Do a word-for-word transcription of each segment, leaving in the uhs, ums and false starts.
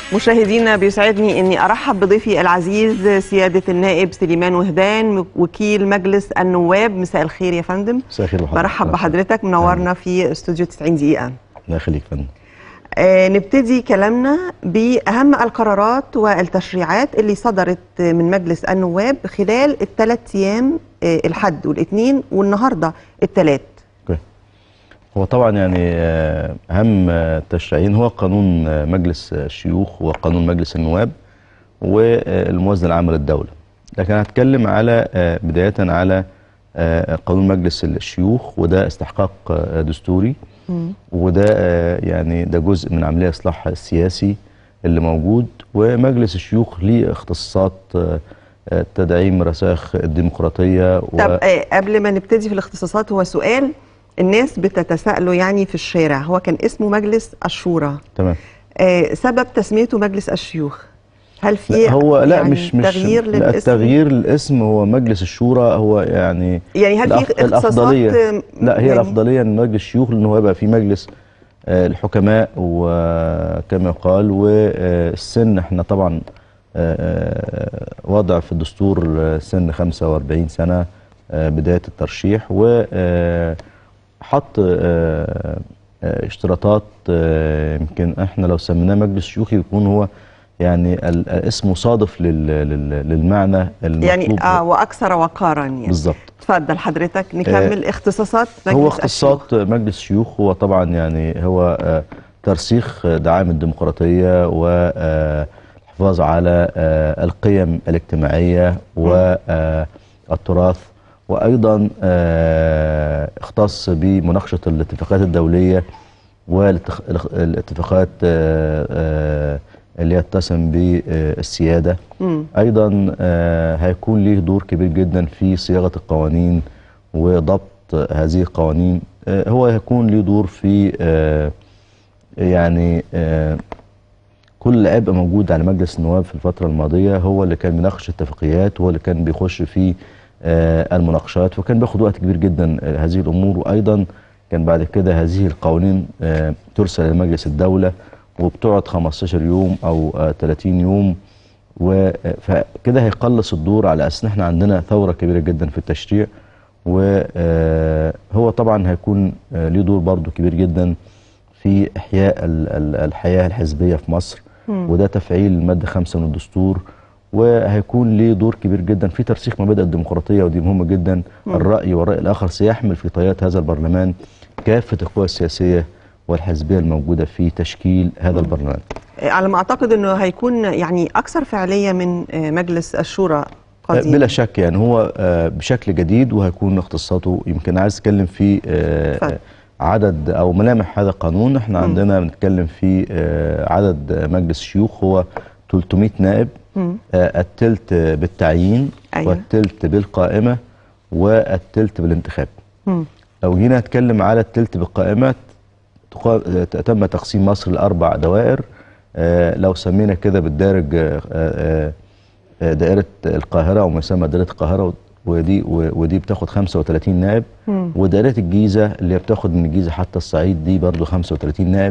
مشاهدينا، بيسعدني اني ارحب بضيفي العزيز سياده النائب سليمان وهدان، وكيل مجلس النواب. مساء الخير يا فندم. مساء الخير وحضرتك. برحب بحضرتك، منورنا في استوديو تسعين دقيقة. الله يخليك فندم. آه نبتدي كلامنا باهم القرارات والتشريعات اللي صدرت من مجلس النواب خلال الثلاث ايام، آه الحد والاثنين والنهارده الثلاث. هو طبعا يعني اهم التشريعين هو قانون مجلس الشيوخ وقانون مجلس النواب والموازنه العامه للدوله. لكن هتكلم على بدايه على قانون مجلس الشيوخ، وده استحقاق دستوري، وده يعني ده جزء من عمليه اصلاح سياسي اللي موجود. ومجلس الشيوخ ليه اختصاصات تدعيم رسائخ الديمقراطيه. و... طب قبل ما نبتدي في الاختصاصات، هو سؤال الناس بتتساءلوا يعني في الشارع، هو كان اسمه مجلس الشورى. تمام. آه سبب تسميته مجلس الشيوخ، هل في هو لا يعني مش مش تغيير لا للاسم؟ التغيير الاسم هو مجلس الشورى، هو يعني يعني هل في اختصاصات؟ لا، هي يعني الافضليه ان مجلس الشيوخ لانه هو يبقى في مجلس آه الحكماء وكما يقال، والسن احنا طبعا آه وضع في الدستور سن خمسة وأربعين سنه آه بدايه الترشيح، و آه حط اه اه اشتراطات. اه يمكن احنا لو سميناه مجلس شيوخي يكون هو يعني اسمه صادف لل للمعنى المطلوب، يعني اه واكثر وقارا يعني. بالظبط. اتفضل حضرتك نكمل. اه اختصاصات مجلس هو اختصاصات الشيوخ. مجلس الشيوخ هو طبعا يعني هو اه ترسيخ دعائم الديمقراطيه والحفاظ على اه القيم الاجتماعيه والتراث، وأيضا اختص بمناقشة الاتفاقات الدولية والاتفاقات اللي يتسم بالسيادة. أيضا هيكون له دور كبير جدا في صياغة القوانين وضبط هذه القوانين. هو هيكون له دور في يعني كل عبء موجود على مجلس النواب في الفترة الماضية هو اللي كان بيناقش اتفاقيات، وهو اللي كان بيخش في آه المناقشات، وكان بياخد وقت كبير جدا آه هذه الامور. وايضا كان بعد كده هذه القوانين آه ترسل لمجلس الدوله وبتقعد خمستاشر يوم او آه ثلاثين يوم، فكده هيقلص الدور على اساس ان احنا عندنا ثوره كبيره جدا في التشريع. وهو طبعا هيكون آه له دور برضو كبير جدا في احياء الحياه الحزبيه في مصر، وده تفعيل الماده خمسة من الدستور. وهيكون ليه دور كبير جدا في ترسيخ مبادئ الديمقراطيه، ودي مهمه جدا. م. الراي والراي الاخر سيحمل في طيات هذا البرلمان كافه القوى السياسيه والحزبيه الموجوده في تشكيل هذا م. البرلمان. على ما اعتقد انه هيكون يعني اكثر فعاليه من مجلس الشورى قديما. بلا شك، يعني هو بشكل جديد، وهيكون اختصاصاته يمكن عايز اتكلم في ف... عدد او ملامح هذا القانون. احنا م. عندنا بنتكلم في عدد مجلس الشيوخ هو ثلاثمائة نائب، آه التلت بالتعيين. أيوة. والتلت بالقائمة والتلت بالانتخاب. مم. لو جينا نتكلم على التلت بالقائمة، تم تقسيم مصر لأربع دوائر. آه لو سمينا كده بالدارج آه آه دائرة القاهرة أو ما يسمى دائرة القاهرة، ودي ودي بتاخد خمسة وثلاثين نائب. مم. ودائرة الجيزة اللي بتاخد من الجيزة حتى الصعيد دي برضو خمسة وثلاثين نائب.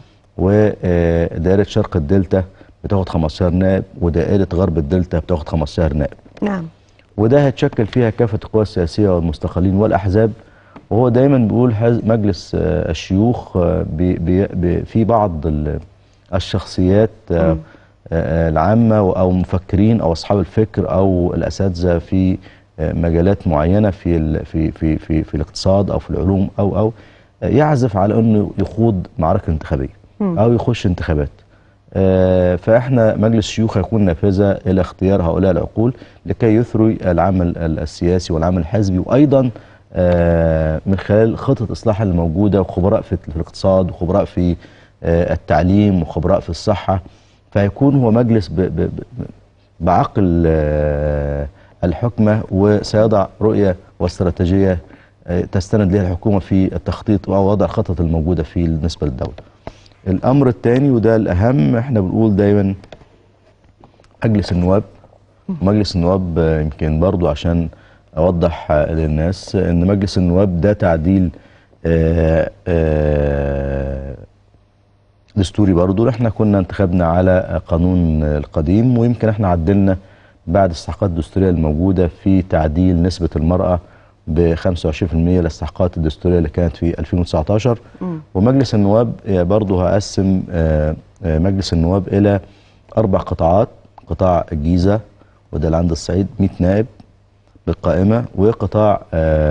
ودائرة شرق الدلتا بتاخد خمستاشر نائب، ودائرة غرب الدلتا بتاخد خمستاشر نائب. نعم. وده هتشكل فيها كافة القوى السياسية والمستقلين والأحزاب. وهو دايما بيقول مجلس الشيوخ بي بي بي في بعض الشخصيات م. العامة أو مفكرين أو أصحاب الفكر أو الأساتذة في مجالات معينة في في في في, في الاقتصاد أو في العلوم أو أو يعزف على أنه يخوض معركة انتخابية م. أو يخش انتخابات. فاحنا مجلس الشيوخ هيكون نافذه الى اختيار هؤلاء العقول لكي يثري العمل السياسي والعمل الحزبي، وايضا من خلال خطط اصلاح الموجوده، وخبراء في الاقتصاد وخبراء في التعليم وخبراء في الصحه. فهيكون هو مجلس بعقل الحكمه، وسيضع رؤيه واستراتيجيه تستند لها الحكومه في التخطيط او وضع الخطط الموجوده في بالنسبه للدوله. الامر الثاني وده الاهم، احنا بنقول دايما مجلس النواب. مجلس النواب يمكن برضو عشان اوضح للناس ان مجلس النواب ده تعديل آآ آآ دستوري برضو. احنا كنا انتخبنا على قانون القديم، ويمكن احنا عدلنا بعد الاستحقاقات الدستوريه الموجوده في تعديل نسبه المراه ب خمسة وعشرين بالمئة للاستحقاقات الدستوريه اللي كانت في ألفين وتسعتاشر. م. ومجلس النواب برضو هقسم مجلس النواب الى اربع قطاعات: قطاع الجيزه وده اللي عند الصعيد مئة نائب بالقائمه، وقطاع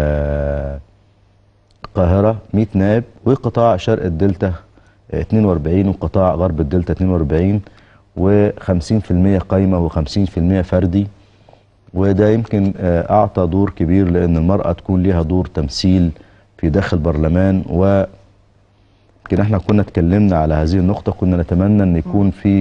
القاهره مئة نائب، وقطاع شرق الدلتا اتنين وأربعين، وقطاع غرب الدلتا اتنين وأربعين، وخمسين بالمئة قايمه وخمسين بالمئة فردي. وده يمكن اعطى دور كبير لان المراه تكون ليها دور تمثيل في داخل البرلمان. ويمكن احنا كنا اتكلمنا على هذه النقطه، كنا نتمنى ان يكون في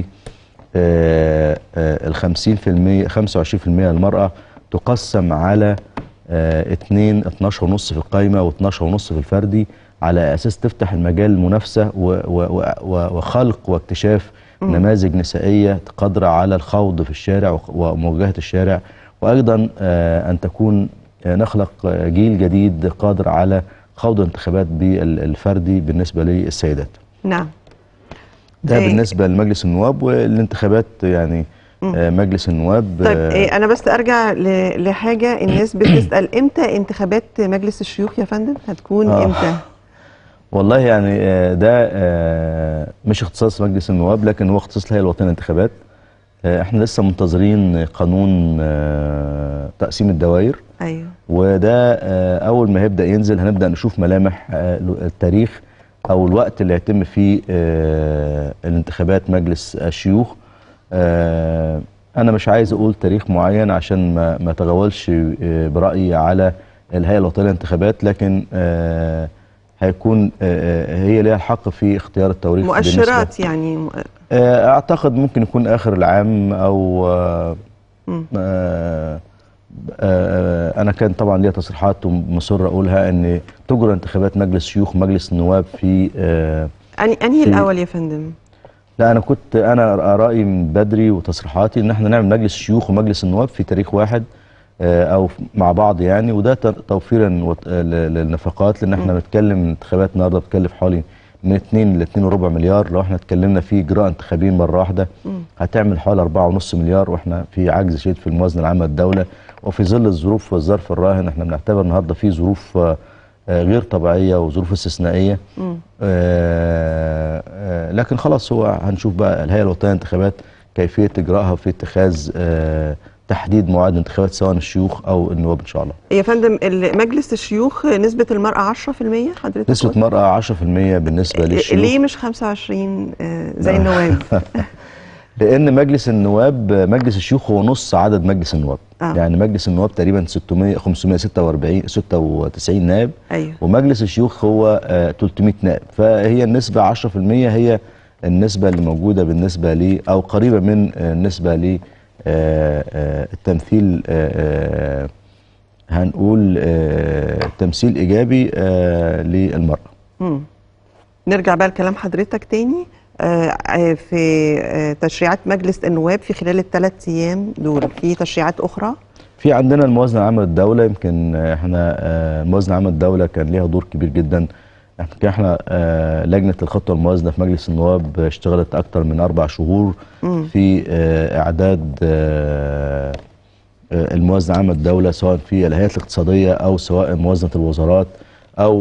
ال خمسين بالمئة خمسة وعشرين بالمئة المراه تقسم على اتنين اتناشر ونص في القايمه واتناشر ونص في الفردي، على اساس تفتح المجال المنافسه وخلق واكتشاف م. نماذج نسائيه قادره على الخوض في الشارع ومواجهه الشارع، وايضا ان تكون نخلق جيل جديد قادر على خوض الانتخابات بالفردي بالنسبه للسيدات. نعم. ده إيه. بالنسبه لمجلس النواب والانتخابات يعني م. مجلس النواب. طيب إيه، انا بس ارجع لحاجه، الناس بتسال امتى انتخابات مجلس الشيوخ يا فندم؟ هتكون آه. امتى؟ والله يعني ده مش اختصاص مجلس النواب، لكن هو اختصاص الهيئه الوطنيه للانتخابات. احنا لسه منتظرين قانون تقسيم الدوائر. ايوه. وده اول ما هيبدا ينزل هنبدا نشوف ملامح التاريخ او الوقت اللي هيتم فيه الانتخابات مجلس الشيوخ. انا مش عايز اقول تاريخ معين عشان ما ما اتغولش برايي على الهيئه الوطنيه للانتخابات، لكن هيكون هي ليها الحق في اختيار التواريخ. مؤشرات يعني اعتقد ممكن يكون اخر العام او آه آه انا كان طبعا ليا تصريحات ومصر اقولها ان تجرى انتخابات مجلس شيوخ مجلس النواب في آه انهي انهي الاول يا فندم؟ لا انا كنت انا رايي من بدري وتصريحاتي ان احنا نعمل مجلس الشيوخ ومجلس النواب في تاريخ واحد او مع بعض يعني، وده توفيرا للنفقات، لان احنا بنتكلم انتخابات النهارده بتكلف حوالي من اتنين ل اتنين وربع مليار. لو احنا اتكلمنا في اجراء انتخابين مره واحده هتعمل حوالي اربعة ونص مليار، واحنا في عجز شديد في الموازنه العامه للدوله، وفي ظل الظروف والظرف الراهن احنا بنعتبر النهارده في ظروف غير طبيعيه وظروف استثنائيه. آآ آآ لكن خلاص هو هنشوف بقى الهيئه الوطنيه للانتخابات كيفيه اجراءها في اتخاذ تحديد موعد انتخابات سواء الشيوخ او النواب ان شاء الله. يا فندم مجلس الشيوخ نسبه المراه عشرة بالمئة حضرتك؟ نسبه المراه عشرة بالمئة بالنسبه للشيوخ. ليه مش خمسة وعشرين زي النواب؟ لان مجلس النواب مجلس الشيوخ هو نص عدد مجلس النواب. آه. يعني مجلس النواب تقريبا ستمئة خمسمئة وستة وأربعين ستة وتسعين نائب. أيوه. ومجلس الشيوخ هو آه تلتمئة نائب، فهي النسبه عشرة بالمئة هي النسبه اللي موجوده بالنسبه لي او قريبه من النسبه لي آه آه التمثيل آه آه هنقول آه تمثيل ايجابي آه للمراه. امم نرجع بقى لكلام حضرتك تاني. آه في آه تشريعات مجلس النواب في خلال الثلاث ايام دول في تشريعات اخرى؟ في عندنا الموازنه العامه للدوله. يمكن احنا آه الموازنه العامه للدوله كان ليها دور كبير جدا. احنا احنا آه لجنه الخطه الموازنه في مجلس النواب اشتغلت اكثر من اربع شهور م. في آه اعداد آه الموازنه العامه للدوله، سواء في الهيئات الاقتصاديه او سواء موازنه الوزارات او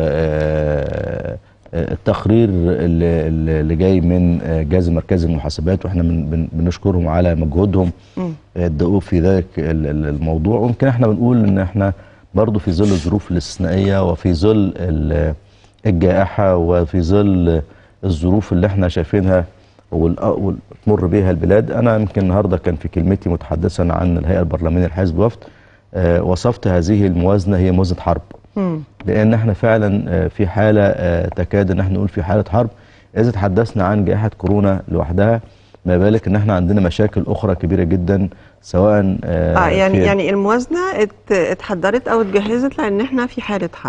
آه التقرير اللي, اللي جاي من جهاز مركزي للمحاسبات، واحنا من بنشكرهم على مجهودهم الدؤوب في ذلك الموضوع. ويمكن احنا بنقول ان احنا برضو في ظل الظروف الاستثنائيه وفي ظل الجائحه وفي ظل الظروف اللي احنا شايفينها وتمر بها البلاد. انا يمكن النهارده كان في كلمتي متحدثا عن الهيئه البرلمانيه لحزب وفد آه وصفت هذه الموازنه هي موازنه حرب. م. لان احنا فعلا في حاله تكاد ان احنا نقول في حاله حرب. اذا تحدثنا عن جائحه كورونا لوحدها ما بالك ان احنا عندنا مشاكل اخرى كبيره جدا، سواء اه يعني يعني الموازنه اتحضرت او اتجهزت لان احنا في حاله حرب.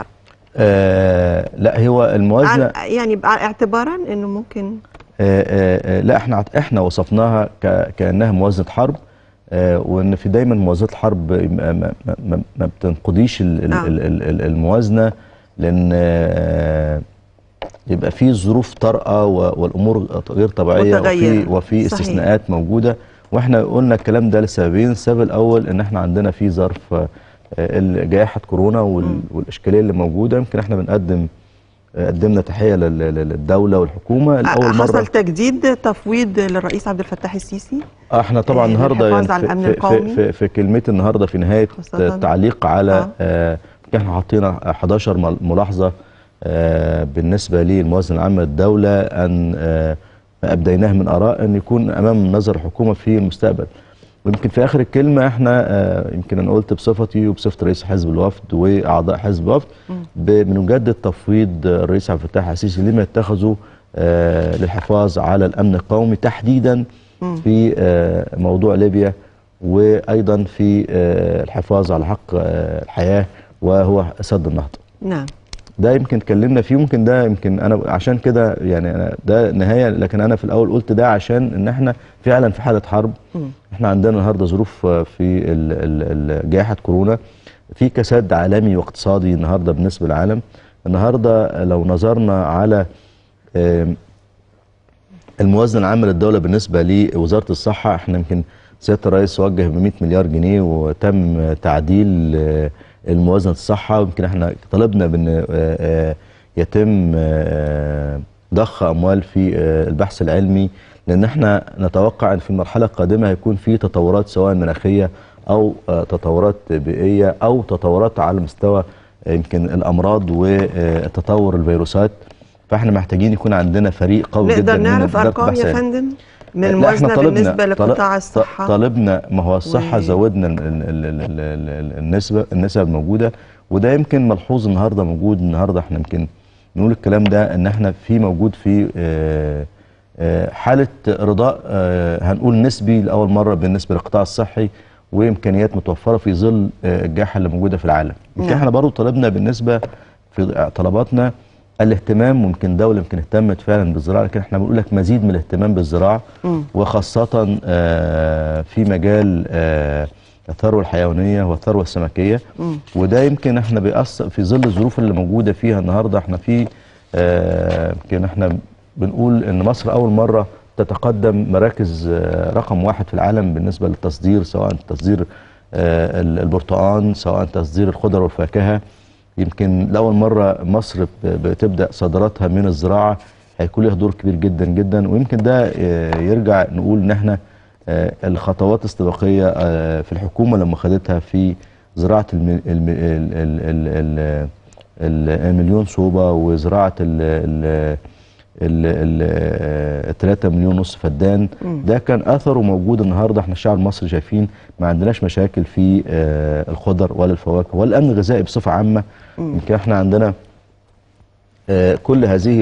آه لا هو الموازنه يعني اعتبارا انه ممكن آه آه لا احنا احنا وصفناها كانها موازنه حرب. آه وان في دايما موازنات الحرب ما, ما, ما, ما بتنقضيش ال آه. ال ال الموازنه، لان آه يبقى في ظروف طارئه والامور غير طبيعيه وفي وفي استثناءات موجوده. واحنا قلنا الكلام ده لسببين. السبب الاول ان احنا عندنا في ظرف جائحه كورونا والاشكاليه اللي موجوده. يمكن احنا بنقدم قدمنا تحيه للدوله والحكومه لاول مره. حصل تجديد تفويض للرئيس عبد الفتاح السيسي. احنا طبعا النهارده يعني في, في, في, في كلمتي النهارده في نهايه التعليق على آه. احنا حاطين حداشر ملاحظه آه بالنسبه للموازنه العامه للدوله ان آه ابديناه من اراء ان يكون امام نظر الحكومه في المستقبل. ويمكن في اخر الكلمه احنا آه يمكن انا قلت بصفتي وبصفه رئيس حزب الوفد واعضاء حزب الوفد بنجدد تفويض الرئيس عبد الفتاح السيسي لما يتخذه آه للحفاظ على الامن القومي تحديدا في آه موضوع ليبيا، وايضا في آه الحفاظ على حق آه الحياه وهو سد النهضه. نعم. ده يمكن اتكلمنا فيه. ممكن ده يمكن انا عشان كده يعني أنا ده نهايه، لكن انا في الاول قلت ده عشان ان احنا فعلا في حاله حرب. م. احنا عندنا النهارده ظروف في جائحه كورونا، في كساد عالمي واقتصادي النهارده بالنسبه للعالم. النهارده لو نظرنا على الموازنه العامه للدوله بالنسبه لوزاره الصحه، احنا يمكن سياده الرئيس وجه ب مئة مليار جنيه وتم تعديل الموازنه الصحه. ويمكن احنا طلبنا بان يتم ضخ اموال في البحث العلمي، لان احنا نتوقع ان في المرحله القادمه هيكون في تطورات سواء مناخيه او تطورات بيئيه او تطورات على مستوى يمكن الامراض وتطور الفيروسات. فاحنا محتاجين يكون عندنا فريق قوي جدا. نقدر نعرف ارقام يا فندم من الموازنه بالنسبه لقطاع الصحه؟ طالبنا، ما هو الصحه و... زودنا النسبه النسب الموجوده، وده يمكن ملحوظ النهارده موجود. النهارده احنا يمكن نقول الكلام ده ان احنا في موجود في حاله رضاء هنقول نسبي لاول مره بالنسبه للقطاع الصحي وامكانيات متوفره في ظل الجائحه اللي موجوده في العالم. يمكن احنا برضه طلبنا بالنسبه في طلباتنا الاهتمام. ممكن دوله يمكن اهتمت فعلا بالزراعه، لكن احنا بنقول لك مزيد من الاهتمام بالزراعه م. وخاصه في مجال الثروه الحيوانيه والثروه السمكيه. م. وده يمكن احنا بيأثر في ظل الظروف اللي موجوده فيها النهارده. احنا في يمكن احنا بنقول ان مصر اول مره تتقدم مراكز رقم واحد في العالم بالنسبه للتصدير، سواء تصدير البرتقال سواء تصدير الخضر والفاكهه. يمكن لأول مرة مصر بتبدأ صادراتها من الزراعة، هيكون لها دور كبير جدا جدا. ويمكن ده يرجع نقول ان احنا الخطوات الاستباقية في الحكومة لما خدتها في زراعة المليون صوبة وزراعة الثلاثة مليون ونص فدان، ده كان اثره موجود. النهارده احنا الشعب المصري شايفين ما عندناش مشاكل في الخضر ولا الفواكه ولا الامن الغذائي بصفه عامه. يمكن احنا عندنا كل هذه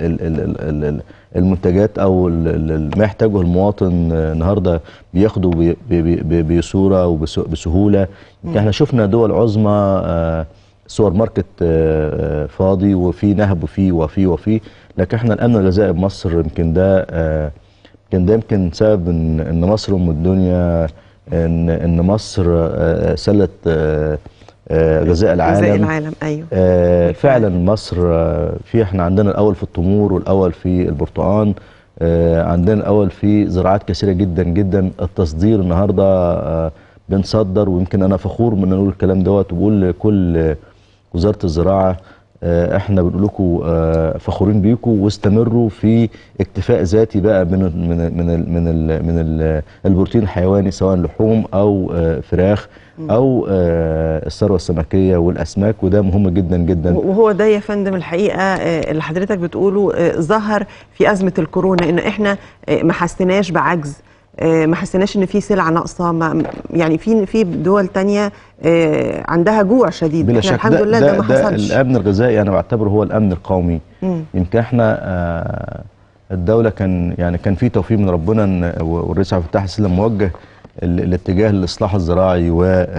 المنتجات او ما يحتاجه المواطن النهارده بياخده بصوره وبسهوله. يمكن احنا شفنا دول عظمى سوبر ماركت فاضي وفي نهب وفي وفي وفي لكن احنا الامن الغذائي بمصر يمكن ده يمكن ده يمكن سبب ان ان مصر ام الدنيا، ان ان مصر سله غذاء العالم. غذاء العالم ايوه. آه فعلا مصر في احنا عندنا الاول في التمور والاول في البرتقال، آه عندنا الاول في زراعات كثيره جدا جدا. التصدير النهارده آه بنصدر، ويمكن انا فخور من نقول الكلام دوت وبقول لكل وزاره الزراعه آه احنا بنقول لكم آه فخورين بيكم واستمروا في اكتفاء ذاتي بقى من من من ال من ال من ال البروتين الحيواني سواء لحوم او آه فراخ او آه الثروه السمكيه والاسماك، وده مهم جدا جدا. وهو ده يا فندم الحقيقه آه اللي حضرتك بتقوله آه ظهر في ازمه الكورونا، ان احنا آه ما حسيناش بعجز، آه ما حسيناش ان في سلع ناقصه، ما يعني في في دول تانية آه عندها جوع شديد. بلا شك الحمد لله ده, ده ما حصلش. الامن الغذائي انا بعتبره هو الامن القومي. مم. يمكن احنا آه الدوله كان يعني كان في توفيق من ربنا، والرئيس عبد الفتاح السيسي موجه الاتجاه للاصلاح الزراعي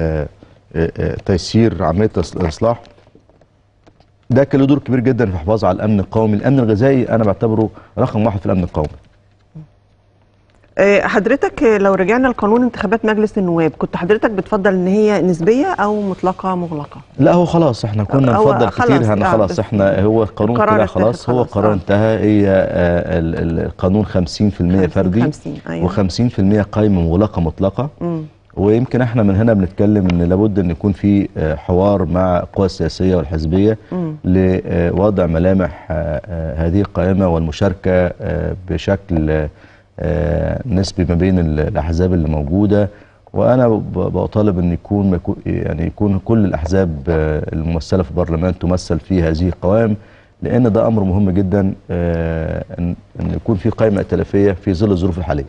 وتيسير عمليه الاصلاح. ده كان له دور كبير جدا في الحفاظ على الامن القومي. الامن الغذائي انا بعتبره رقم واحد في الامن القومي. حضرتك لو رجعنا لقانون انتخابات مجلس النواب، كنت حضرتك بتفضل ان هي نسبيه او مطلقه مغلقه؟ لا هو خلاص احنا كنا نفضل كتير، هن خلاص احنا هو القانون كده خلاص، هو القرار انتهى. هي القانون خمسين في المية فردي وخمسين في المية قائمه مغلقه مطلقه. م. ويمكن احنا من هنا بنتكلم ان لابد ان يكون في حوار مع القوى السياسيه والحزبيه م. لوضع ملامح هذه القائمه والمشاركه بشكل نسبي ما بين الاحزاب اللي موجوده. وانا بطالب ان يكون يعني يكون كل الاحزاب الممثله في البرلمان تمثل في هذه القوائم، لان ده امر مهم جدا ان يكون في قائمه ائتلافيه في ظل الظروف الحاليه.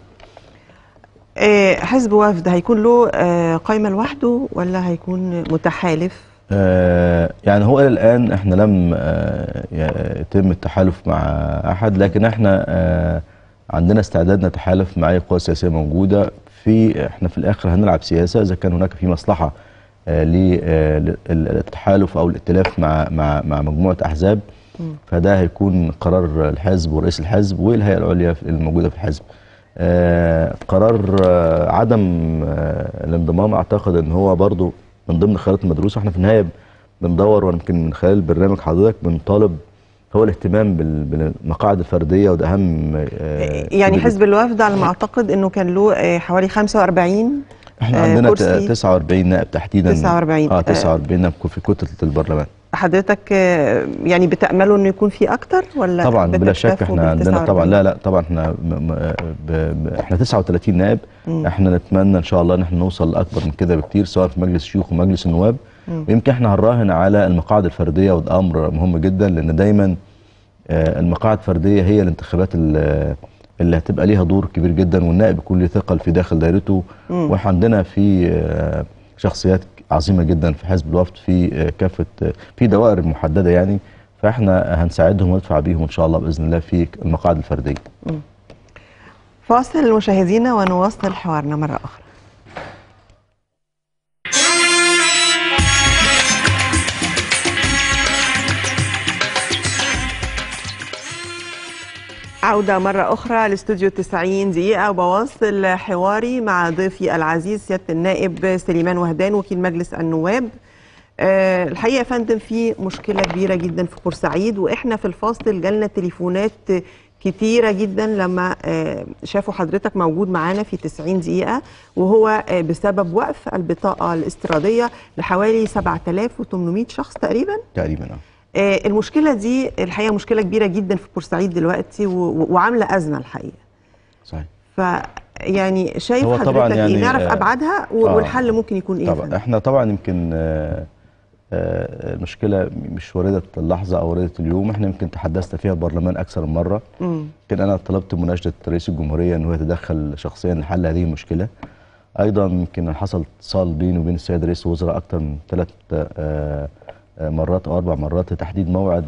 حزب وفد هيكون له قائمه لوحده ولا هيكون متحالف؟ يعني هو الى الان احنا لم يتم التحالف مع احد، لكن احنا عندنا استعداد نتحالف مع اي قوى سياسيه موجوده. في احنا في الاخر هنلعب سياسه، اذا كان هناك في مصلحه للتحالف او الائتلاف مع مع مع مجموعه احزاب، فده هيكون قرار الحزب ورئيس الحزب والهيئه العليا الموجوده في الحزب. آه قرار آه عدم آه الانضمام اعتقد ان هو برضو من ضمن الخيارات المدروسه. احنا في النهايه بندور، ويمكن من خلال برنامج حضرتك بنطالب هو الاهتمام بالمقاعد الفرديه، وده اهم. آه يعني حزب الوفد على ما اعتقد انه كان له آه حوالي خمسة وأربعين احنا عندنا كرسي. تسعة وأربعين نائب تحديدا. تسعة وأربعين اه تسعة وأربعين نائب في كتله البرلمان. حضرتك يعني بتأملوا انه يكون في اكتر ولا؟ طبعا بلا شك احنا عندنا طبعا لا لا طبعا احنا احنا تسعة وثلاثين نائب. م. احنا نتمنى ان شاء الله ان احنا نوصل لاكبر من كده بكتير، سواء في مجلس الشيوخ ومجلس النواب. ويمكن احنا هنراهن على المقاعد الفرديه، وده امر مهم جدا، لان دايما المقاعد الفرديه هي الانتخابات اللي هتبقى ليها دور كبير جدا، والنائب يكون له ثقل في داخل دايرته. واحنا عندنا في شخصيات عظيمه جدا في حزب الوفد في كافه في دوائر محدده يعني، فاحنا هنساعدهم وندفع بيهم ان شاء الله باذن الله في المقاعد الفرديه. فاصل مشاهدينا ونواصل حوارنا مره اخرى. عودة مرة أخرى لاستوديو تسعين دقيقة، وبواصل حواري مع ضيفي العزيز سيادة النائب سليمان وهدان وكيل مجلس النواب. أه الحقيقة يا فندم في مشكلة كبيرة جدا في بورسعيد، وإحنا في الفاصل جالنا تليفونات كتيرة جدا لما أه شافوا حضرتك موجود معانا في تسعين دقيقة، وهو أه بسبب وقف البطاقة الاستيرادية لحوالي سبعة آلاف وثمانمائة شخص تقريبا. تقريبا اه. المشكلة دي الحقيقة مشكلة كبيرة جدا في بورسعيد دلوقتي، وعاملة أزمة الحقيقة. صحيح. ف يعني شايف حضرتك يعني ايه؟ نعرف أبعادها والحل آه ممكن يكون ايه؟ طبعا فن؟ احنا طبعا يمكن آه آه المشكلة مش واردة اللحظة أو واردة اليوم، احنا يمكن تحدثنا فيها البرلمان أكثر من مرة. يمكن أنا طلبت مناشدة رئيس الجمهورية أنه يتدخل شخصيا لحل هذه المشكلة. أيضا يمكن حصل اتصال بيني وبين السيد رئيس الوزراء أكثر من ثلاث آه مرات او اربع مرات لتحديد موعد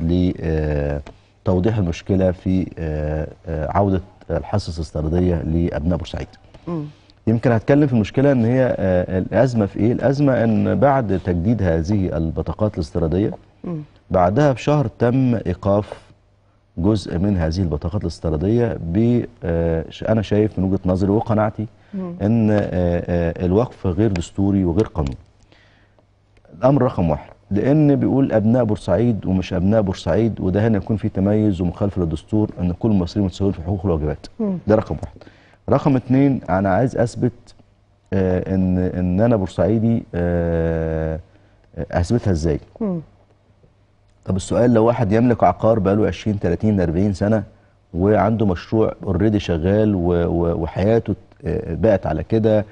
لتوضيح المشكله في عوده الحصص الاستيراديه لابناء بورسعيد. يمكن هتكلم في المشكله ان هي الازمه في ايه؟ الازمه ان بعد تجديد هذه البطاقات الاستيراديه بعدها بشهر تم ايقاف جزء من هذه البطاقات الاستيراديه. ب انا شايف من وجهه نظري وقناعتي ان الوقف غير دستوري وغير قانوني. الامر رقم واحد، لان بيقول ابناء بورسعيد ومش ابناء بورسعيد، وده هنا يكون في تميز ومخالفه للدستور ان كل المصريين متساويين في الحقوق والواجبات. ده رقم واحد. رقم اثنين، انا عايز اثبت آه ان ان انا بورسعيدي آه اثبتها ازاي؟ مم. طب السؤال، لو واحد يملك عقار بقاله عشرين ثلاثين أربعين سنه وعنده مشروع اوريدي شغال وحياته بقت على كده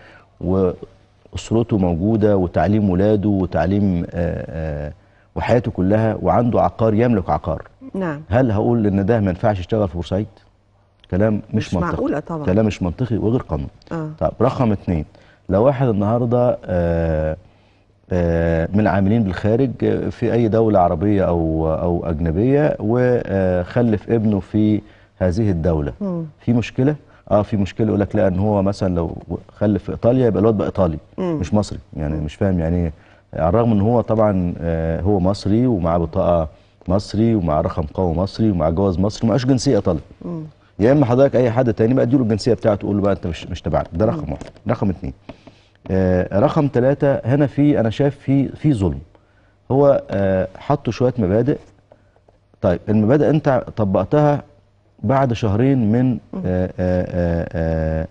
واسرته موجوده وتعليم ولاده وتعليم آآ آآ وحياته كلها وعنده عقار، يملك عقار، نعم، هل هقول ان ده ما ينفعش يشتغل في بورسعيد؟ كلام مش, مش منطقي. معقولة طبعا. كلام مش منطقي وغير قانوني. آه. طب رقم اثنين، لو واحد النهارده آآ آآ من العاملين بالخارج في اي دوله عربيه او او اجنبيه وخلف ابنه في هذه الدوله، م. في مشكله؟ اه في مشكله. يقول لك لا، ان هو مثلا لو خلف في ايطاليا يبقى الواد بقى ايطالي مم. مش مصري، يعني مم. مش فاهم يعني ايه، على الرغم ان هو طبعا آه هو مصري ومعاه بطاقه مصري ومعاه رقم قومي مصري ومعاه جواز مصري ومعاش جنسيه ايطالي. يا اما حضرتك اي حد تاني بقى اديله الجنسيه بتاعته تقول له بقى انت مش مش تبعنا. ده رقم واحد. رقم اثنين، آه رقم ثلاثه، هنا في انا شايف في في ظلم. هو آه حطوا شويه مبادئ. طيب المبادئ انت طبقتها بعد شهرين من آه آه آه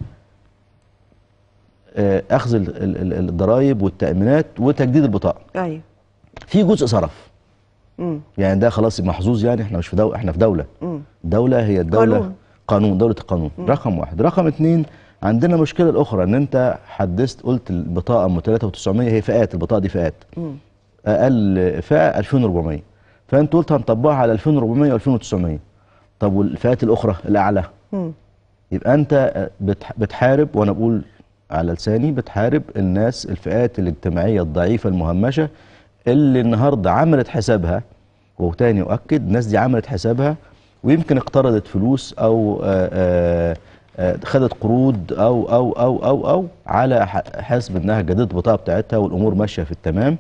آه اخذ الضرائب والتامينات وتجديد البطاقه. ايوه. في جزء صرف. امم يعني ده خلاص محظوظ، يعني احنا مش في دولة، احنا في دوله. امم دوله هي الدوله قانون. قانون، دوله القانون. مم. رقم واحد. رقم اثنين، عندنا مشكله الاخرى ان انت حدثت قلت البطاقه ام ثلاثة آلاف وتسعمية، هي فئات، البطاقه دي فئات. مم. اقل فئه ألفين وأربعمية، فانت قلت هنطبقها على ألفين وأربعمية وألفين وتسعمية. طب والفئات الاخرى الاعلى؟ مم. يبقى انت بتحارب، وانا بقول على لساني بتحارب الناس، الفئات الاجتماعيه الضعيفه المهمشه اللي النهارده عملت حسابها. وتاني اؤكد، الناس دي عملت حسابها ويمكن اقترضت فلوس او آآ آآ خدت قروض او او او او او على حسب انها جددت البطاقه بتاعتها والامور ماشيه في التمام،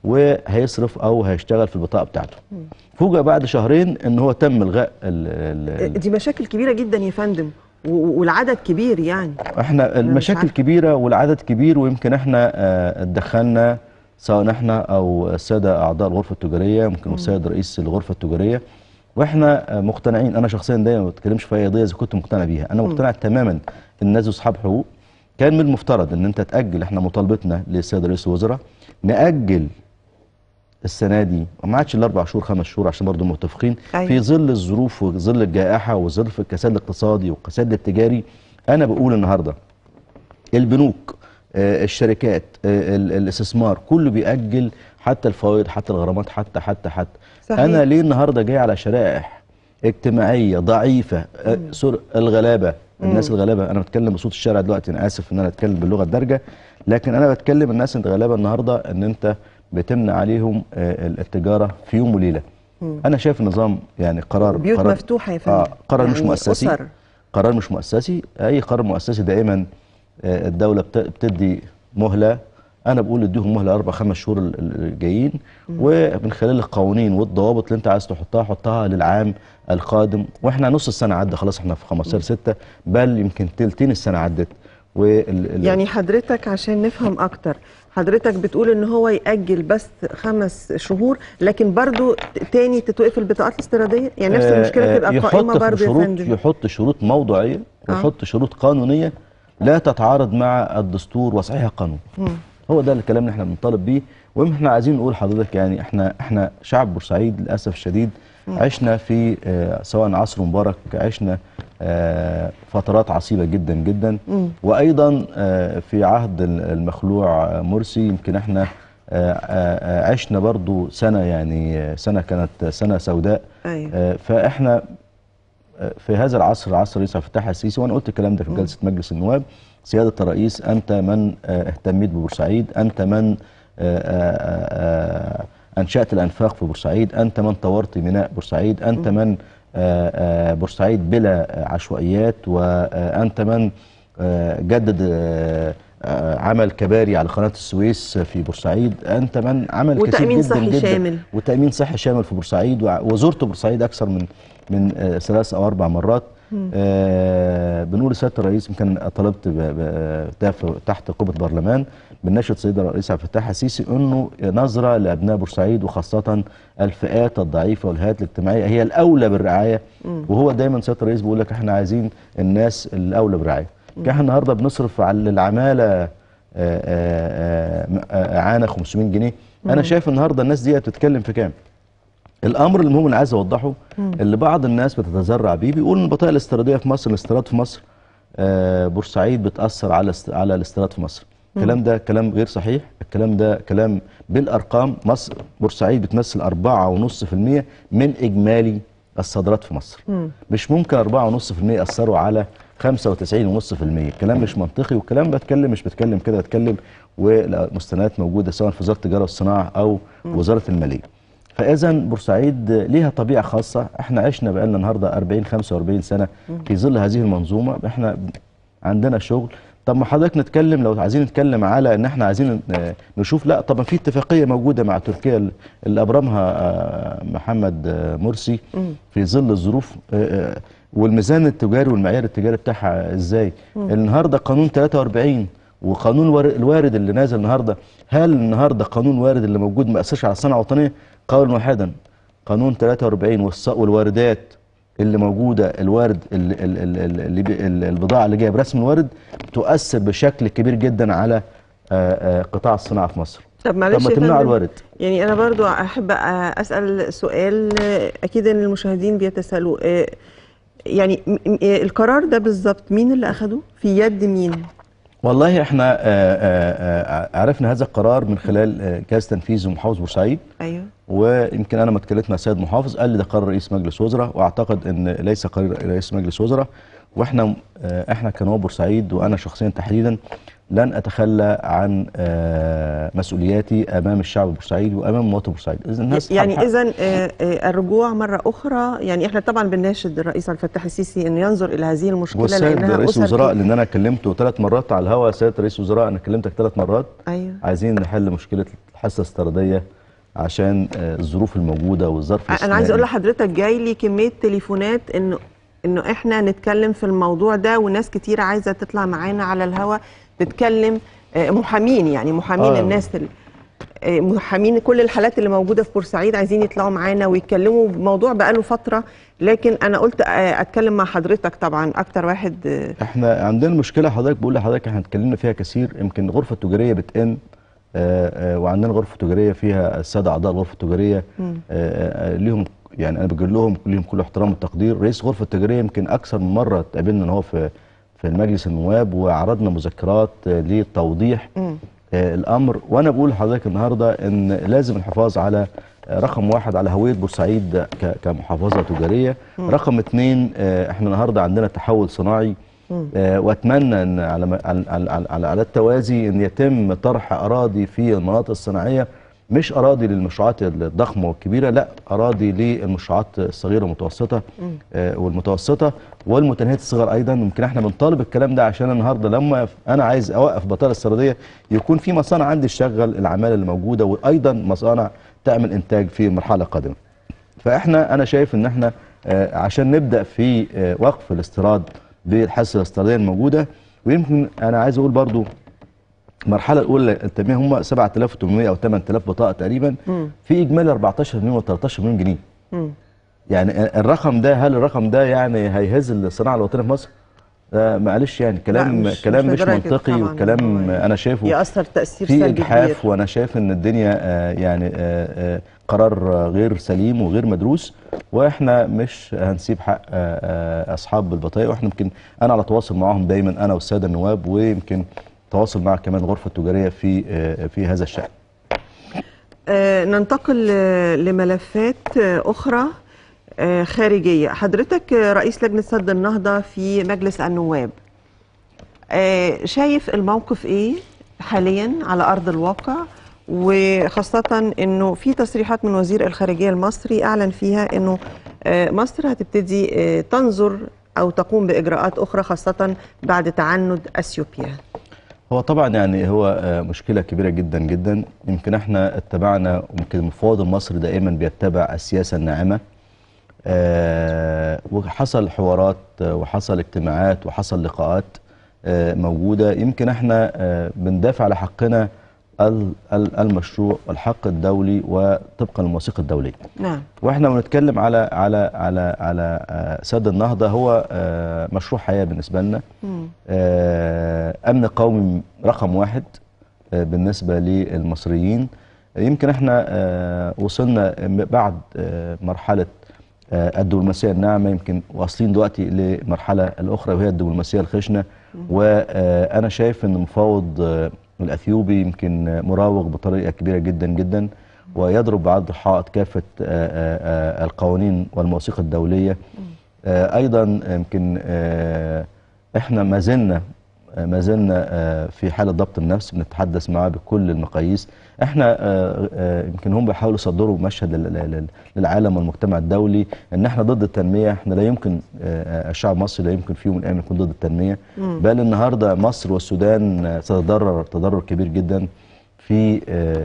وهيصرف او هيشتغل في البطاقه بتاعته. فوجئ بعد شهرين ان هو تم الغاء ال ال دي مشاكل كبيره جدا يا فندم، والعدد كبير. يعني احنا المشاكل كبيره والعدد كبير، ويمكن احنا اتدخلنا سواء احنا او الساده اعضاء الغرفه التجاريه، ممكن السيد رئيس الغرفه التجاريه، واحنا مقتنعين. انا شخصيا دايما ما بتكلمش في اي قضيه اذا كنت مقتنع بيها، انا مقتنع تماما. الناس اصحاب حقوق، كان من المفترض ان انت تاجل. احنا مطالبتنا للسيد رئيس الوزراء ناجل السنه دي، وما عادش الا اربع شهور خمس شهور عشان برضه متفقين. أيوة. في ظل الظروف وظل الجائحه وظل الكساد الاقتصادي والكساد التجاري، انا بقول النهارده البنوك، آه الشركات، آه الاستثمار، كله بيأجل، حتى الفوائد، حتى الغرامات، حتى حتى حتى صحيح. انا ليه النهارده جاي على شرائح اجتماعيه ضعيفه، آه الغلابه، الناس الغلابه. انا بتكلم بصوت الشارع دلوقتي، انا اسف ان انا اتكلم باللغه الدارجه، لكن انا بتكلم الناس الغلابه النهارده ان انت بتمنع عليهم التجاره في يوم وليله. مم. انا شايف النظام يعني قرار بيوت قرار مفتوحه يا فندم. آه قرار يعني مش مؤسسي. أسر. قرار مش مؤسسي. اي قرار مؤسسي دائما الدوله بتدي مهله. انا بقول اديهم مهله اربع خمس شهور الجايين، ومن خلال القوانين والضوابط اللي انت عايز تحطها حطها للعام القادم. واحنا نص السنه عدى خلاص، احنا في خمستاشر ستة، بل يمكن تلتين السنه عدت. وال... يعني حضرتك عشان نفهم اكتر، حضرتك بتقول ان هو يأجل بس خمس شهور، لكن برضو تاني تتوقف البطاقات الاستيراديه؟ يعني نفس المشكله تبقى قائمه برضو يا فندم؟ يحط شروط موضوعيه ويحط آه. شروط قانونيه لا تتعارض مع الدستور وصحيح القانون. مم. هو ده الكلام اللي احنا بنطالب بيه. واحنا عايزين نقول لحضرتك يعني احنا احنا شعب بورسعيد للاسف الشديد عشنا في آه سواء عصر مبارك، عشنا آه فترات عصيبه جدا جدا. مم. وايضا آه في عهد المخلوع مرسي يمكن احنا آه آه عشنا برضو سنه، يعني سنه كانت سنه سوداء. أيوة. آه فاحنا في هذا العصر، عصر الرئيس عبد الفتاح السيسي، وانا قلت الكلام ده في جلسه مجلس النواب، سياده الرئيس انت من اهتميت ببورسعيد، انت من انشات الانفاق في بورسعيد، انت من طورت ميناء بورسعيد، انت من بورسعيد بلا عشوائيات، وانت من جدد عمل كباري على قناه السويس في بورسعيد، انت من عمل كثير جدا صحي جدا شامل. وتامين صحي شامل في بورسعيد. وزرت بورسعيد اكثر من من ثلاث او اربع مرات. آه بنقول لسياده الرئيس، يمكن طلبت تحت قبه البرلمان بنشهد سيد الرئيس عبد الفتاح السيسي انه نظره لابناء بورسعيد، وخاصه الفئات الضعيفه والهيئات الاجتماعيه هي الاولى بالرعايه. مم. وهو دايما سياده الرئيس بيقول لك احنا عايزين الناس الاولى بالرعايه. احنا النهارده بنصرف على العماله اعانه خمسمية جنيه. مم. انا شايف النهارده الناس دي بتتكلم في كام؟ الامر المهم اللي عايز اوضحه، اللي بعض الناس بتتذرع بيه، بيقول ان البطاقه الاستيراديه في مصر، الاستيراد في مصر، آه بورسعيد بتاثر على على الاستيراد في مصر. الكلام ده كلام غير صحيح. الكلام ده كلام بالارقام. مصر بورسعيد بتمثل أربعة فاصلة خمسة بالمية من اجمالي الصادرات في مصر. مم. مش ممكن أربعة فاصلة خمسة بالمية ياثروا على خمسة وتسعين فاصلة خمسة بالمية. الكلام مش منطقي، والكلام بتكلم مش بتكلم كده، بتكلم والمستندات موجوده سواء في وزاره التجاره والصناعه او مم. وزاره الماليه. فاذا بورسعيد ليها طبيعه خاصه. احنا عشنا بقالنا النهارده أربعين خمسة وأربعين سنه في ظل هذه المنظومه. احنا عندنا شغل. طب ما حضرتك نتكلم، لو عايزين نتكلم على ان احنا عايزين نشوف، لا طبعا في اتفاقيه موجوده مع تركيا اللي ابرمها محمد مرسي في ظل الظروف والميزان التجاري والمعيار التجاري بتاعها ازاي. النهارده قانون ثلاثة وأربعين وقانون الوارد اللي نازل النهارده، هل النهارده قانون الوارد اللي موجود ما اثرش على الصناعه الوطنيه؟ قولا واحدا قانون ثلاثة وأربعين والواردات اللي موجوده، الوارد اللي اللي البضاعه اللي جايه برسم الوارد تؤثر بشكل كبير جدا على قطاع الصناعه في مصر. طب معلش طب ما تمنعوا الوارد. يعني انا برضو احب اسال سؤال اكيد ان المشاهدين بيتسالوا، يعني القرار ده بالظبط مين اللي اخده؟ في يد مين؟ والله احنا آآ آآ عرفنا هذا القرار من خلال جهاز تنفيذي ومحافظ بورسعيد. ايوه. ويمكن انا ما اتكلمت مع السيد محافظ قال لي ده قرار رئيس مجلس وزراء، واعتقد ان ليس قرار رئيس مجلس وزراء، واحنا احنا كنواب بورسعيد وانا شخصيا تحديدا لن اتخلى عن مسؤولياتي امام الشعب البورسعيدي وامام مواطن بورسعيد. الناس يعني اذا الرجوع مره اخرى، يعني احنا طبعا بنناشد الرئيس عبد الفتاح السيسي انه ينظر الى هذه المشكله لانها رئيس الوزراء، لان انا كلمته ثلاث مرات على الهواء. سياده رئيس الوزراء انا كلمتك ثلاث مرات. ايوه. عايزين نحل مشكله الحصه الاستيراديه عشان الظروف الموجوده والظرف الاستثنائي. انا عايز اقول لحضرتك جاي لي كميه تليفونات انه انه احنا نتكلم في الموضوع ده، وناس كتير عايزه تطلع معانا على الهواء تتكلم، محامين يعني محامين آه. الناس محامين كل الحالات اللي موجوده في بورسعيد عايزين يطلعوا معانا ويتكلموا بموضوع بقاله فتره، لكن انا قلت اتكلم مع حضرتك طبعا اكتر واحد. احنا عندنا مشكله حضرتك، بقول لحضرتك احنا اتكلمنا فيها كثير، يمكن الغرفه التجاريه بتئن، وعندنا غرفه تجاريه فيها الساده اعضاء الغرفه التجاريه ليهم، يعني انا بقول لهم ليهم كل احترام والتقدير. رئيس الغرفه التجاريه يمكن اكثر من مره اتقابلنا ان هو في في المجلس النواب وعرضنا مذكرات لتوضيح م. آه الامر. وانا بقول لحضرتك النهارده ان لازم الحفاظ على آه رقم واحد على هويه بورسعيد كمحافظه تجاريه. م. رقم اثنين آه احنا النهارده عندنا تحول صناعي، آه واتمنى ان على على على, على التوازي ان يتم طرح اراضي في المناطق الصناعيه، مش اراضي للمشروعات الضخمه والكبيره، لا اراضي للمشروعات الصغيره والمتوسطه آه والمتوسطه والمتناهيه الصغر ايضا. يمكن احنا بنطالب الكلام ده عشان النهارده لما انا عايز اوقف بطاله استيراديه يكون في مصانع عندي تشغل العماله اللي موجوده، وايضا مصانع تعمل انتاج في المرحله القادمه. فاحنا انا شايف ان احنا آه عشان نبدا في آه وقف الاستيراد بالحصه الاستيراديه الموجوده. ويمكن انا عايز اقول برضو المرحله الاولى التنميه هم سبعة آلاف وثمانمائة او ثمانية آلاف بطاقه تقريبا، مم. في اجمالي أربعتاشر مليون و13 مليون جنيه. مم. يعني الرقم ده، هل الرقم ده يعني هيهز الصناعه الوطنيه في مصر؟ آه معلش يعني كلام مش كلام مش, مش منطقي، وكلام انا شايفه يأثر تأثير في سلبي اجحاف، وانا شايف ان الدنيا آه يعني آه آه قرار غير سليم وغير مدروس، واحنا مش هنسيب حق آه آه اصحاب البطايق. واحنا يمكن انا على تواصل معاهم دايما انا والساده النواب، ويمكن تواصل مع كمان الغرفه التجاريه في آه في هذا الشأن. آه ننتقل لملفات اخرى خارجية. حضرتك رئيس لجنة سد النهضة في مجلس النواب، شايف الموقف ايه حاليا على أرض الواقع، وخاصة انه في تصريحات من وزير الخارجية المصري اعلن فيها انه مصر هتبتدي تنظر او تقوم بإجراءات اخرى خاصة بعد تعنت اثيوبيا؟ هو طبعا يعني هو مشكلة كبيرة جدا جدا. يمكن احنا اتبعنا، ويمكن المفوض المصري دائما بيتبع السياسة الناعمة. آه وحصل حوارات وحصل اجتماعات وحصل لقاءات آه موجودة. يمكن احنا آه بندافع على حقنا المشروع والحق الدولي وطبقا للمواثيق الدولية. نعم. واحنا بنتكلم على على على على آه سد النهضة، هو آه مشروع حياة بالنسبة لنا. آه أمن قومي رقم واحد آه بالنسبة للمصريين. يمكن احنا آه وصلنا بعد آه مرحلة الدبلوماسيه الناعمه، يمكن واصلين دلوقتي لمرحله الاخرى وهي الدبلوماسيه الخشنه. وانا شايف ان المفاوض الاثيوبي يمكن مراوغ بطريقه كبيره جدا جدا، ويضرب بعرض الحائط كافه القوانين والمواثيق الدوليه. ايضا يمكن احنا ما زلنا ما زلنا في حالة ضبط النفس، بنتحدث معاه بكل المقاييس. احنا يمكن هم بيحاولوا يصدروا مشهد للعالم والمجتمع الدولي ان احنا ضد التنمية. احنا لا يمكن، الشعب المصري لا يمكن في يوم من الايام يكون ضد التنمية، بل النهارده مصر والسودان تتضرر تضرر كبير جدا في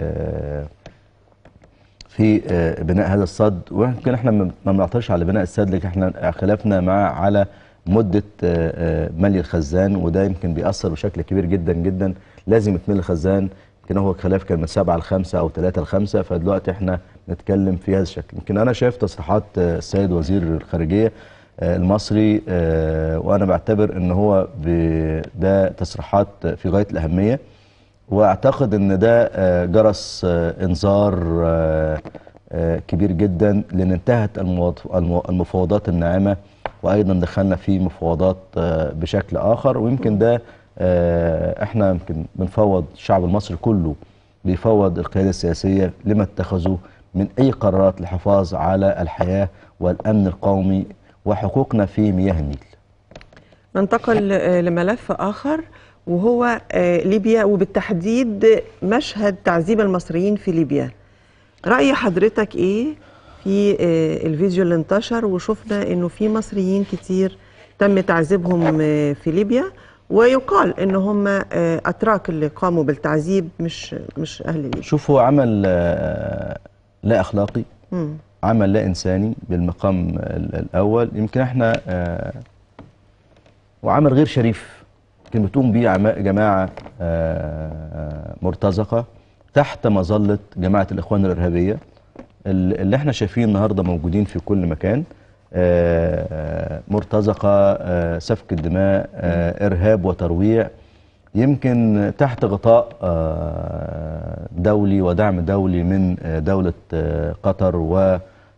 في بناء هذا السد. ويمكن احنا ما بنعترضش على بناء السد، لكن احنا خلافنا مع على مدة ملي الخزان، وده يمكن بيأثر بشكل كبير جدا جدا. لازم يتملي الخزان، يمكن هو خلاف كان من سبعة لخمسة أو ثلاثة لخمسة، فدلوقتي احنا نتكلم في هذا الشكل. يمكن أنا شايف تصريحات السيد وزير الخارجية المصري، وأنا بعتبر إن هو ده تصريحات في غاية الأهمية، واعتقد ان ده جرس انذار كبير جدا، لان انتهت المفاوضات الناعمه، وايضا دخلنا في مفاوضات بشكل اخر. ويمكن ده احنا يمكن بنفوض الشعب المصري كله، بيفوض القياده السياسيه لما اتخذوا من اي قرارات للحفاظ على الحياه والامن القومي وحقوقنا في مياه النيل. ننتقل لملف اخر، وهو ليبيا، وبالتحديد مشهد تعذيب المصريين في ليبيا. رأي حضرتك ايه في الفيديو اللي انتشر وشفنا انه في مصريين كتير تم تعذيبهم في ليبيا، ويقال ان هم اتراك اللي قاموا بالتعذيب مش مش اهل ليبيا؟ شوف، هو عمل لا اخلاقي، م. عمل لا انساني بالمقام الاول. يمكن احنا وعمل غير شريف كان بتقوم بيه جماعة مرتزقة تحت مظلة جماعة الإخوان الإرهابية اللي احنا شايفين النهاردة موجودين في كل مكان. مرتزقة، سفك الدماء، إرهاب وترويع، يمكن تحت غطاء دولي ودعم دولي من دولة قطر و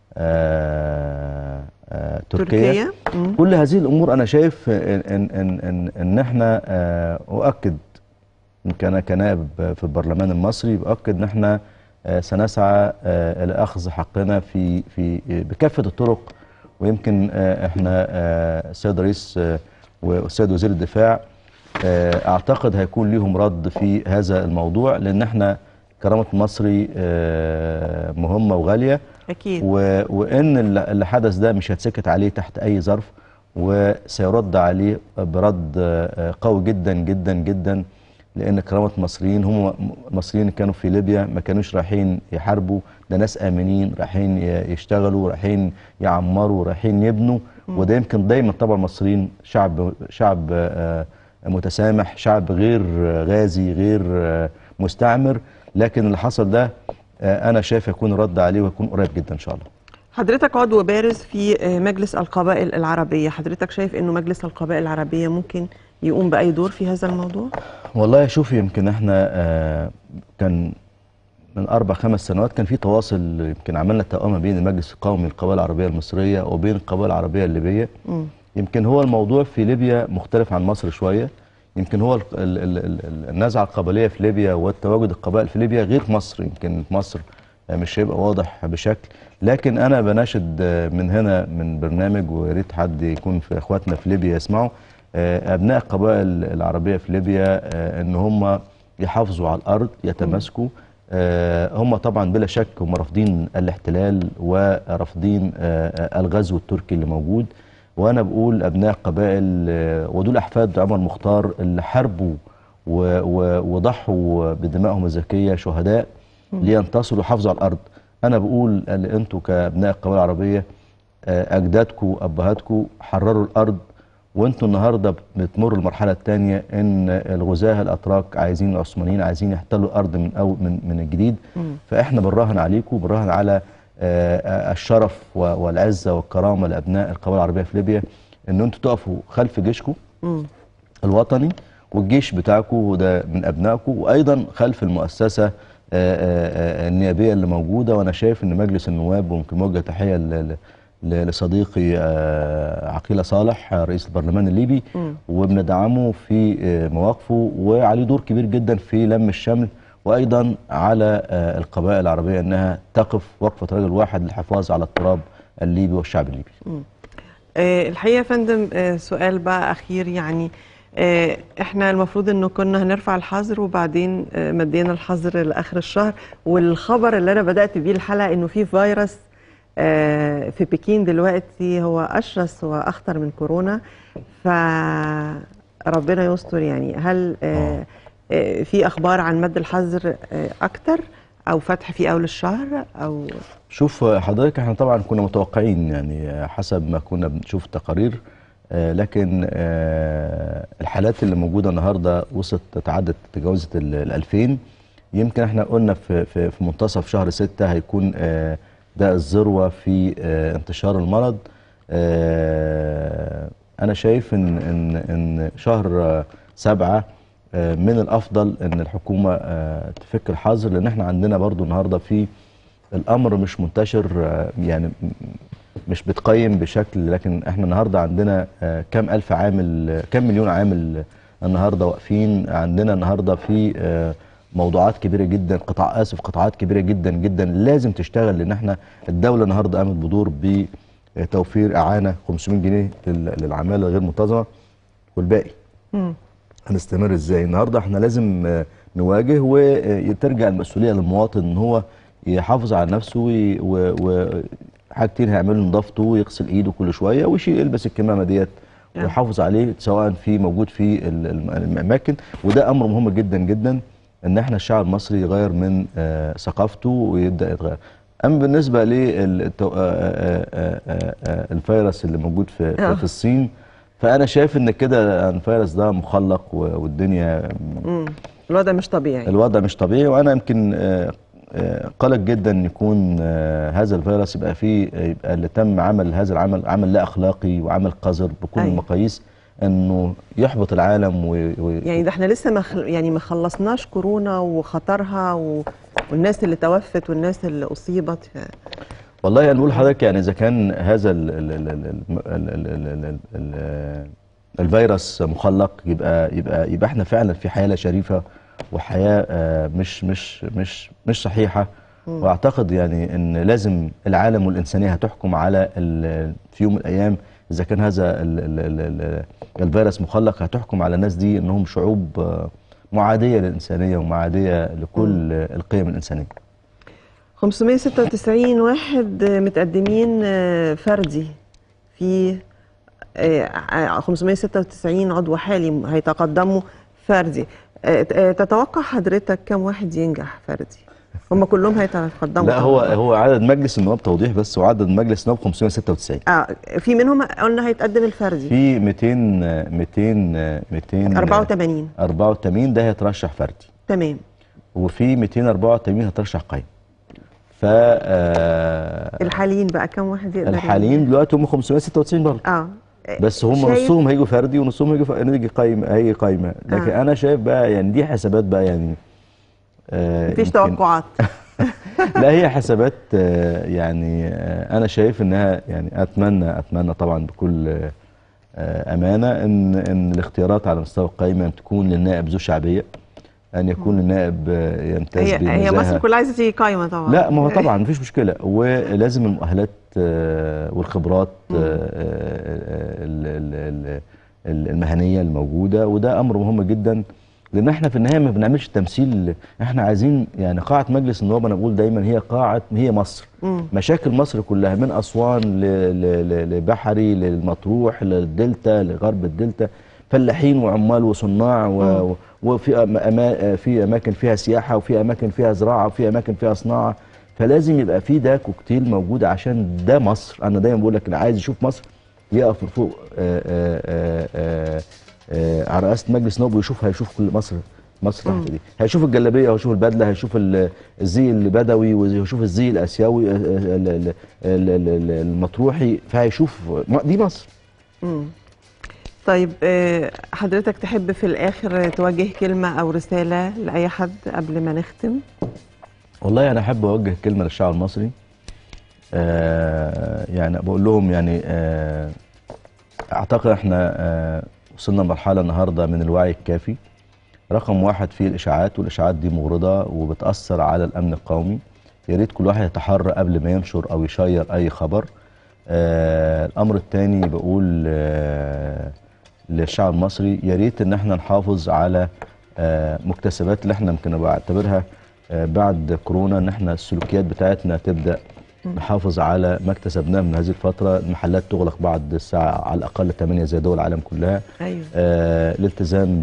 آه، تركيا. تركيا. كل هذه الامور انا شايف ان ان ان, إن احنا آه، اؤكد يمكن انا كنائب في البرلمان المصري باكد ان احنا آه، سنسعى آه، لاخذ حقنا في في بكافه الطرق. ويمكن آه، احنا آه، السيد رئيس آه، والسيد وزير الدفاع آه، اعتقد هيكون ليهم رد في هذا الموضوع، لان احنا كرامه المصري آه، مهمه وغاليه أكيد. وإن اللي حدث ده مش هتسكت عليه تحت أي ظرف، وسيرد عليه برد قوي جدا جدا جدا، لأن كرامة المصريين هم المصريين كانوا في ليبيا ما كانوش رايحين يحاربوا، ده ناس آمنين رايحين يشتغلوا، رايحين يعمروا، رايحين يبنوا. وده يمكن دايما طبعا المصريين شعب شعب متسامح، شعب غير غازي، غير مستعمر، لكن اللي حصل ده أنا شايف يكون رد عليه ويكون قريب جدا إن شاء الله. حضرتك عضو بارز في مجلس القبائل العربية، حضرتك شايف إنه مجلس القبائل العربية ممكن يقوم بأي دور في هذا الموضوع؟ والله شوفي، يمكن احنا كان من أربع خمس سنوات كان في تواصل، يمكن عملنا توأمة بين المجلس القومي للقبائل العربية المصرية وبين القبائل العربية الليبية. م. يمكن هو الموضوع في ليبيا مختلف عن مصر شوية. يمكن هو النزعة القبلية في ليبيا والتواجد القبائل في ليبيا غير مصر. يمكن في مصر مش هيبقى واضح بشكل، لكن أنا بناشد من هنا من برنامج، ويا ريت حد يكون في إخواتنا في ليبيا يسمعوا، أبناء القبائل العربية في ليبيا إن هم يحافظوا على الأرض، يتماسكوا. هم طبعا بلا شك هم رافضين الاحتلال ورافضين الغزو التركي اللي موجود. وانا بقول ابناء قبائل، ودول احفاد عمر مختار اللي حاربوا وضحوا بدمائهم الزكيه شهداء لينتصروا ويحافظوا على الارض. انا بقول ان انتوا كابناء القبائل العربيه اجدادكم وابهاتكم حرروا الارض، وانتوا النهارده بتمروا المرحله الثانيه ان الغزاه الاتراك عايزين، العثمانيين عايزين يحتلوا الارض من أو من من الجديد. فاحنا بنراهن عليكم، بنراهن على الشرف والعزه والكرامه لابناء القبائل العربيه في ليبيا، ان انتوا تقفوا خلف جيشكم الوطني والجيش بتاعكم وده من ابنائكم، وايضا خلف المؤسسه النيابيه اللي موجوده. وانا شايف ان مجلس النواب، وممكن موجه تحيه لصديقي عقيلة صالح رئيس البرلمان الليبي، وبندعمه في مواقفه، وعليه دور كبير جدا في لم الشمل، وايضا على القبائل العربيه انها تقف وقفه رجل واحد للحفاظ على التراب الليبي والشعب الليبي. أه الحقيقه يا فندم، أه سؤال بقى اخير، يعني آه، احنا المفروض انه كنا هنرفع الحظر وبعدين آه، مدينا الحظر لاخر الشهر، والخبر اللي انا بدات بيه الحلقه انه في فيروس آه، في بكين دلوقتي هو اشرس واخطر من كورونا. فربنا يستر. يعني هل آه، آه، في اخبار عن مد الحظر آه، اكتر او فتح في اول الشهر او؟ شوف حضرتك، احنا طبعا كنا متوقعين يعني حسب ما كنا بنشوف تقارير، آه، لكن آه، الحالات اللي موجوده النهارده وصلت تعدت تجاوزت ال الألفين. يمكن احنا قلنا في في في منتصف شهر ستة هيكون آه، ده الذروه في آه، انتشار المرض. آه، انا شايف ان ان ان شهر آه، سبعة آه، من الافضل ان الحكومه آه، تفك الحظر، لان احنا عندنا برضو النهارده في الامر مش منتشر، آه، يعني م- مش بتقيم بشكل، لكن احنا النهارده عندنا آه، كام الف عامل، آه، كام مليون عامل النهارده واقفين. عندنا النهارده في آه، موضوعات كبيره جدا، قطاع اسف قطاعات كبيره جدا جدا لازم تشتغل، لان احنا الدوله النهارده قامت بدور بتوفير اعانه خمسمائة جنيه لل- للعماله الغير منتظمه، والباقي مم. هنستمر ازاي؟ النهارده احنا لازم آه، نواجه وترجع المسؤوليه للمواطن ان هو يحافظ على نفسه، وحاجتين هيعملوا نظافته ويغسل ايده كل شويه ويشيل يلبس الكمامه ديت آه. ويحافظ عليه سواء في موجود في ال- الم- الاماكن. وده امر مهم جدا جدا ان احنا الشعب المصري يغير من آه، ثقافته ويبدا يتغير. اما بالنسبه للفيروس اللي موجود في آه. في في الصين، فانا شايف ان كده الفيروس ده مخلق و- والدنيا مم. الوضع مش طبيعي. الوضع مش طبيعي. وانا يمكن آه، آه، قلق جدا ان يكون آه، هذا الفيروس يبقى فيه، يبقى اللي تم عمل هذا العمل عمل لا اخلاقي وعمل قذر بكل أيوة. المقاييس، انه يحبط العالم و... و... يعني ده احنا لسه ما خل... يعني ما خلصناش كورونا وخطرها و... والناس اللي توفت والناس اللي اصيبت ف... والله انا بقول لحضرتك يعني اذا كان هذا ال ال ال ال ال ال ال ال ال الفيروس مخلق، يبقى يبقى يبقى احنا فعلا في حياه لا شريفه وحياه آه، مش مش مش مش صحيحه. واعتقد يعني ان لازم العالم والانسانيه هتحكم على ال- في يوم من الايام اذا كان هذا ال ال ال ال الفيروس مخلق، هتحكم على الناس دي انهم شعوب آه، معاديه للانسانيه ومعاديه لكل القيم الانسانيه. خمسمائة وستة وتسعين واحد متقدمين آه، فردي في آه، خمسمائة وستة وتسعين عضو حالي هيتقدموا فردي. آه، آه، تتوقع حضرتك كم واحد ينجح فردي؟ هم كلهم هيتقدموا لا، هو طبعاً. هو عدد مجلس النواب توضيح بس، وعدد مجلس النواب خمسمائة وستة وتسعين. اه في منهم قلنا هيتقدم الفردي في مئتين مئتين مئتين أربعة وثمانين. أربعة وثمانين ده هيترشح فردي، تمام. وفي مئتين وأربعة وثمانين هيترشح قايم. ف آه، الحاليين بقى كم واحد يقدر الحاليين دلوقتي هم خمسمائة وستة وتسعين برضه، اه بس هم شايف- نصهم هيجوا فردي ونصهم هيجوا ف- هيجي قايمه هيجي قايمه لكن آه. انا شايف بقى يعني دي حسابات بقى يعني آه، مفيش يمكن- توقعات. لا، هي حسابات آه، يعني آه، انا شايف انها يعني اتمنى اتمنى طبعا بكل آه، آه، امانه ان ان الاختيارات على مستوى القائمه تكون للنائب ذو شعبيه، ان يكون النائب آه، يمتاز هي هي بنزاهه. مصر كلها عايزه تيجي قايمه طبعا. لا، ما هو طبعا مفيش مشكله، ولازم المؤهلات آه، والخبرات آه، آه، ال- ال- ال- المهنيه الموجوده، وده امر مهم جدا، لان احنا في النهايه ما بنعملش تمثيل. احنا عايزين يعني قاعه مجلس النواب، انا بقول دايما هي قاعه، هي مصر. مم. مشاكل مصر كلها من اسوان ل- ل- ل- لبحري للمطروح للدلتا لغرب الدلتا، فلاحين وعمال وصناع و... وفي أما... أما... في اماكن فيها سياحه، وفي اماكن فيها زراعه، وفي اماكن فيها صناعه. فلازم يبقى في ده كوكتيل موجود، عشان ده مصر. انا دايما بقول لك اللي عايز يشوف مصر يقف فوق آآ آآ آآ آآ على رئاسه مجلس النواب ويشوف، هيشوف كل مصر مصر تحت دي، هيشوف الجلابيه وهيشوف البدله، هيشوف ال- الزي البدوي وهيشوف الزي الاسيوي ال- ال- ال- ال- ال- المطروحي، فهيشوف دي مصر. مم. طيب آه، حضرتك تحب في الاخر توجه كلمه او رساله لاي حد قبل ما نختم؟ والله انا احب اوجه كلمه للشعب المصري، آه يعني بقول لهم يعني آه اعتقد احنا آه وصلنا لمرحله النهارده من الوعي الكافي. رقم واحد في الاشاعات، والاشاعات دي مغرضه وبتاثر على الامن القومي. يا ريت كل واحد يتحرى قبل ما ينشر او يشير اي خبر. آه الامر الثاني بقول آه للشعب المصري. يا ريت ان احنا نحافظ على آه، مكتسبات اللي احنا ممكن بعتبرها آه، بعد كورونا، ان احنا السلوكيات بتاعتنا تبدا نحافظ على ما اكتسبناه من هذه الفتره. المحلات تغلق بعد الساعه على الاقل ثمانية زي دول العالم كلها. أيوة. آه الالتزام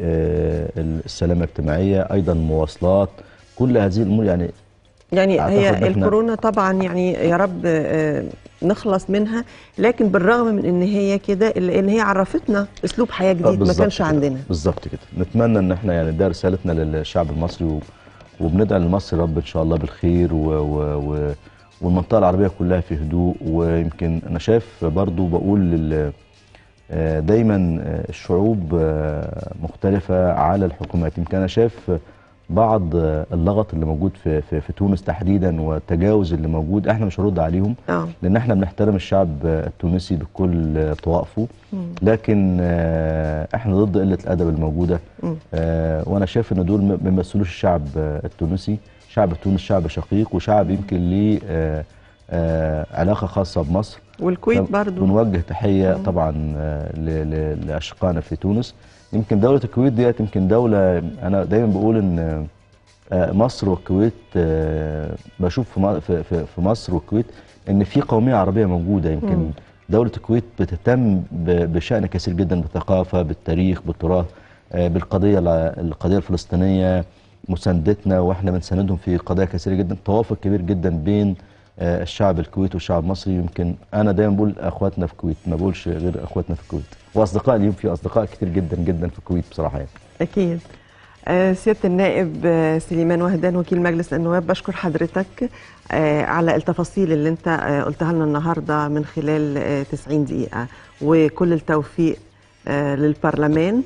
بالسلامه الاجتماعيه، ايضا المواصلات، كل هذه الامور يعني يعني هي إحنا- الكورونا طبعا يعني يا رب آه، نخلص منها، لكن بالرغم من ان هي كده الا ان هي عرفتنا اسلوب حياه آه، جديد ما بالظبط كانش كده. عندنا. بالظبط كده. نتمنى ان احنا يعني ده رسالتنا للشعب المصري، و... وبندعي لمصر رب ان شاء الله بالخير، و... و... و... والمنطقه العربيه كلها في هدوء. ويمكن انا شايف برضو بقول لل... آه، دايما آه، الشعوب آه، مختلفه على الحكومات. يمكن انا شايف بعض آه، اللغط اللي موجود في في, في تونس تحديدا، والتجاوز اللي موجود، احنا مش هنرد عليهم اه لان احنا بنحترم الشعب آه، التونسي بكل آه، طوائفه. لكن آه، احنا ضد قله الادب الموجوده. آه، وانا شايف ان دول ما بيمثلوش الشعب آه، التونسي. شعب تونس شعب شقيق، وشعب يمكن ليه آه، آه، علاقه خاصه بمصر. والكويت برضو. بنوجه تحيه طبعا آه، ل- ل- لاشقائنا في تونس. يمكن دوله الكويت ديت يمكن دوله، انا دايما بقول ان آه، مصر والكويت، آه، بشوف في م- في في- في مصر والكويت ان في قوميه عربيه موجوده. يمكن مم. دوله الكويت بتهتم ب- بشان كثير جدا، بالثقافه، بالتاريخ، بالتراث، آه، بالقضيه الع- القضيه الفلسطينيه، مساندتنا، واحنا بنساندهم في قضايا كثيره جدا. توافق كبير جدا بين آه، الشعب الكويتي والشعب المصري. يمكن انا دايما بقول اخواتنا في الكويت، ما بقولش غير اخواتنا في الكويت، واصدقاء اليوم في اصدقاء كتير جدا جدا في الكويت بصراحه يعني. اكيد. آه، سيادة النائب آه، سليمان وهدان وكيل مجلس النواب، بشكر حضرتك آه، على التفاصيل اللي انت آه، قلتها لنا النهارده من خلال آه، تسعين دقيقة، وكل التوفيق آه، للبرلمان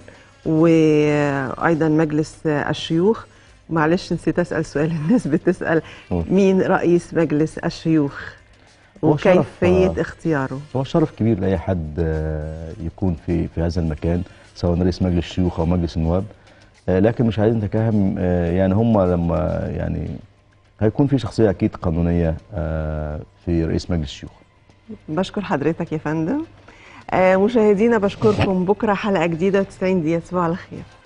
وايضا مجلس آه، الشيوخ. معلش نسيت اسال سؤال الناس بتسال، مين رئيس مجلس الشيوخ هو شرف، وكيفية آه، اختياره؟ هو شرف كبير لاي حد آه، يكون في في هذا المكان، سواء رئيس مجلس الشيوخ او مجلس النواب. آه، لكن مش عايزين نتكهن. آه، يعني هم لما يعني هيكون في شخصيه اكيد قانونيه آه، في رئيس مجلس الشيوخ. بشكر حضرتك يا فندم. آه، مشاهدينا بشكركم. بكره حلقه جديده تسعين دقيقه، تصبحوا على خير.